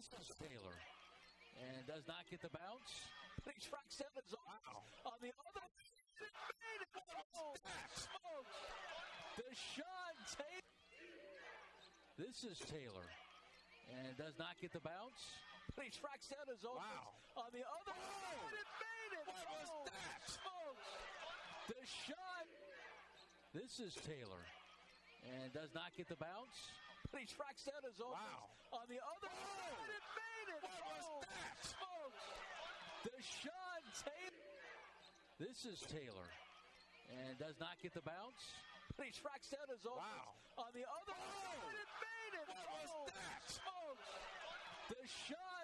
This is Taylor. And does not get the bounce. But he strikes Evans on the other. Deshaun Taylor. This is Taylor. And does not get the bounce. But he strikes out his own on the other side. It made it. What was that? Deshaun. This is Taylor. And does not get the bounce. But he strikes out his own on the other side. It made it. What was that? Deshaun Taylor. This is Taylor. And does not get the bounce. But he strikes out his own on the other side. It made it. What was that? Deshaun